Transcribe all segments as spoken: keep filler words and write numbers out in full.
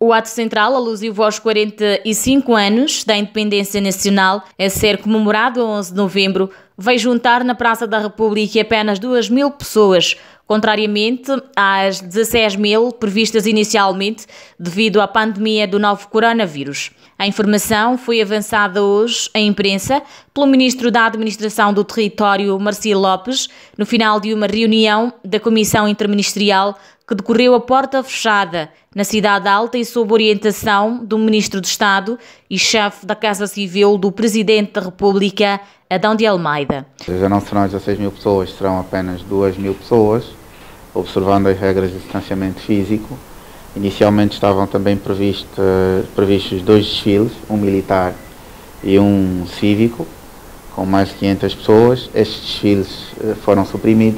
O ato central, alusivo aos quarenta e cinco anos da independência nacional, a ser comemorado a onze de novembro, vai juntar na Praça da República apenas duas mil pessoas, contrariamente às dezesseis mil previstas inicialmente devido à pandemia do novo coronavírus. A informação foi avançada hoje à imprensa pelo Ministro da Administração do Território, Marcelo Lopes, no final de uma reunião da Comissão Interministerial que decorreu a porta fechada na Cidade Alta e sob orientação do Ministro de Estado e chefe da Casa Civil do Presidente da República, Adão de Almeida. Já não serão dezesseis mil pessoas, serão apenas duas mil pessoas, observando as regras de distanciamento físico. Inicialmente estavam também previstos, previstos dois desfiles, um militar e um cívico, com mais de quinhentas pessoas. Estes desfiles foram suprimidos.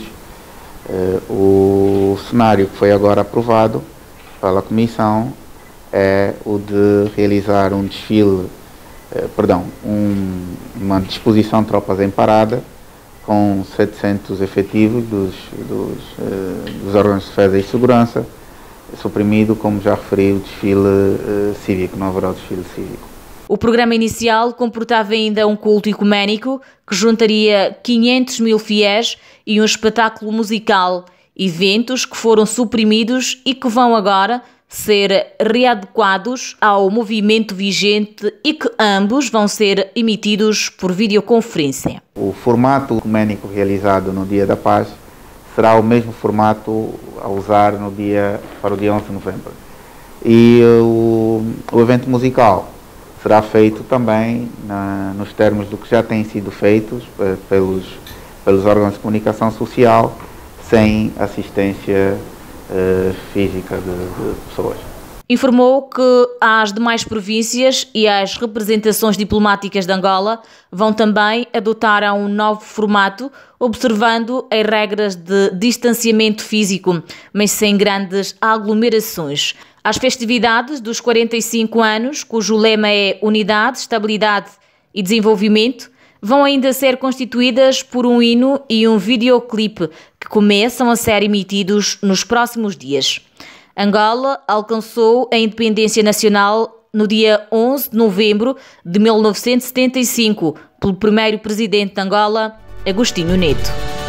O cenário que foi agora aprovado pela Comissão é o de realizar um desfile, perdão, um, uma disposição de tropas em parada, com setecentos efetivos dos, dos, dos órgãos de defesa e segurança, suprimido, como já referi, o desfile uh, cívico, não haverá o desfile cívico. O programa inicial comportava ainda um culto ecuménico que juntaria quinhentos mil fiéis e um espetáculo musical, eventos que foram suprimidos e que vão agora ser readequados ao movimento vigente e que ambos vão ser emitidos por videoconferência. O formato ecuménico realizado no Dia da Paz será o mesmo formato a usar no dia, para o dia onze de novembro. E o, o evento musical será feito também na, nos termos do que já tem sido feitos pelos, pelos órgãos de comunicação social, sem assistência uh, física de, de pessoas. Informou que as demais províncias e as representações diplomáticas de Angola vão também adotar um novo formato, observando as regras de distanciamento físico, mas sem grandes aglomerações. As festividades dos quarenta e cinco anos, cujo lema é Unidade, Estabilidade e Desenvolvimento, vão ainda ser constituídas por um hino e um videoclipe que começam a ser emitidos nos próximos dias. Angola alcançou a independência nacional no dia onze de novembro de mil novecentos e setenta e cinco pelo primeiro presidente de Angola, Agostinho Neto.